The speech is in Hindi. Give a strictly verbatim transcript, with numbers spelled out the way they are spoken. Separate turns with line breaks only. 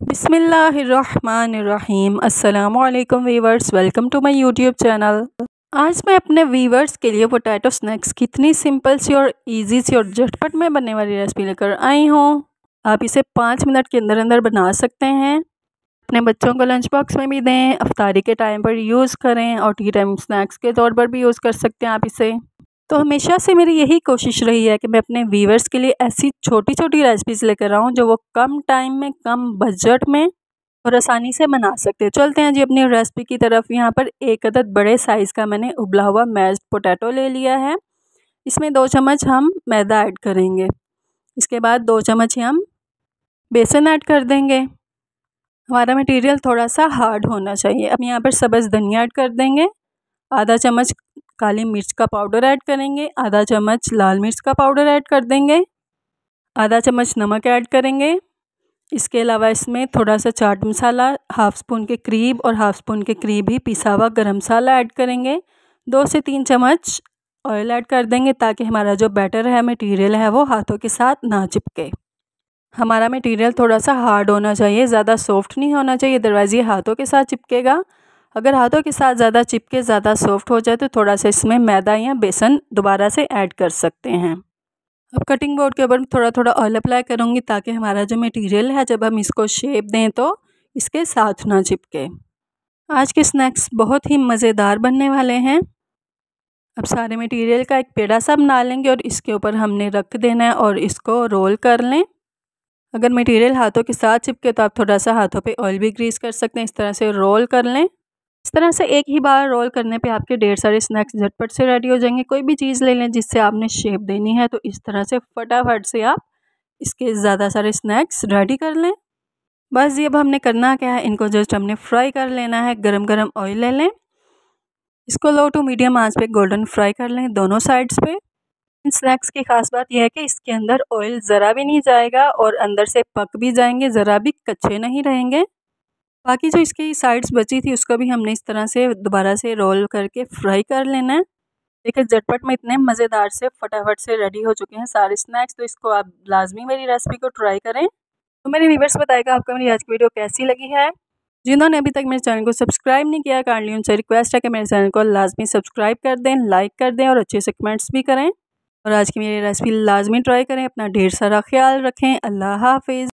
बिस्मिल्लाहिर्रहमानिर्रहीम। अस्सलामुअलैकुम viewers, welcome to my YouTube channel. आज मैं अपने वीवर्स के लिए पोटैटो स्नैक्स की इतनी सिंपल सी और इजी सी और झटपट में बनने वाली रेसिपी लेकर आई हूँ। आप इसे पाँच मिनट के अंदर अंदर बना सकते हैं। अपने बच्चों को लंच बॉक्स में भी दें, अफ्तारी के टाइम पर यूज़ करें और टी टाइम स्नैक्स के तौर पर भी यूज़ कर सकते हैं आप इसे। तो हमेशा से मेरी यही कोशिश रही है कि मैं अपने व्यूअर्स के लिए ऐसी छोटी छोटी रेसिपीज़ लेकर आऊँ जो वो कम टाइम में, कम बजट में और आसानी से बना सकते हैं। चलते हैं जी अपनी रेसिपी की तरफ। यहाँ पर एक अदद बड़े साइज़ का मैंने उबला हुआ मैश्ड पोटैटो ले लिया है। इसमें दो चम्मच हम मैदा ऐड करेंगे। इसके बाद दो चम्मच हम बेसन ऐड कर देंगे। हमारा मटेरियल थोड़ा सा हार्ड होना चाहिए। अब यहाँ पर सब्ज़ धनिया ऐड कर देंगे। आधा चम्मच काली मिर्च का पाउडर ऐड करेंगे। आधा चम्मच लाल मिर्च का पाउडर ऐड कर देंगे। आधा चम्मच नमक ऐड करेंगे। इसके अलावा इसमें थोड़ा सा चाट मसाला, हाफ़ स्पून के करीब और हाफ़ स्पून के करीब ही पिसा हुआ गरम मसाला ऐड करेंगे। दो से तीन चम्मच ऑयल ऐड कर देंगे ताकि हमारा जो बैटर है, मटेरियल है, वो हाथों के साथ ना चिपके। हमारा मटेरियल थोड़ा सा हार्ड होना चाहिए, ज़्यादा सॉफ्ट नहीं होना चाहिए, अदरवाइज़ ये हाथों के साथ चिपकेगा। अगर हाथों के साथ ज़्यादा चिपके, ज़्यादा सॉफ्ट हो जाए तो थोड़ा सा इसमें मैदा या बेसन दोबारा से ऐड कर सकते हैं। अब कटिंग बोर्ड के ऊपर थोड़ा थोड़ा ऑयल अप्लाई करूँगी ताकि हमारा जो मटेरियल है, जब हम इसको शेप दें तो इसके साथ ना चिपके। आज के स्नैक्स बहुत ही मज़ेदार बनने वाले हैं। अब सारे मटेरियल का एक पेड़ा सा बना लेंगे और इसके ऊपर हमने रख देना है और इसको रोल कर लें। अगर मटेरियल हाथों के साथ चिपके तो आप थोड़ा सा हाथों पे ऑयल भी ग्रीस कर सकते हैं। इस तरह से रोल कर लें। इस तरह से एक ही बार रोल करने पे आपके ढेर सारे स्नैक्स झटपट से रेडी हो जाएंगे। कोई भी चीज़ ले लें जिससे आपने शेप देनी है, तो इस तरह से फटाफट से आप इसके ज़्यादा सारे स्नैक्स रेडी कर लें। बस ये अब हमने करना क्या है, इनको जस्ट हमने फ्राई कर लेना है। गरम गरम ऑयल ले लें, इसको लो टू मीडियम आंच पे गोल्डन फ्राई कर लें दोनों साइड्स पे। इन स्नैक्स की खास बात यह है कि इसके अंदर ऑयल ज़रा भी नहीं जाएगा और अंदर से पक भी जाएंगे, ज़रा भी कच्चे नहीं रहेंगे। बाकी जो इसकी साइड्स बची थी उसको भी हमने इस तरह से दोबारा से रोल करके फ्राई कर लेना है। देखिए झटपट में इतने मज़ेदार से फटाफट से रेडी हो चुके हैं सारे स्नैक्स। तो इसको आप लाजमी मेरी रेसिपी को ट्राई करें। तो मेरे व्यूअर्स बताएगा आपको मेरी आज की वीडियो कैसी लगी है। जिन्होंने अभी तक मेरे चैनल को सब्सक्राइब नहीं किया, काइंडली उनसे रिक्वेस्ट है कि मेरे चैनल को लाजमी सब्सक्राइब कर दें, लाइक कर दें और अच्छे से कमेंट्स भी करें। और आज की मेरी रेसिपी लाजमी ट्राई करें। अपना ढेर सारा ख्याल रखें। अल्लाह हाफिज़।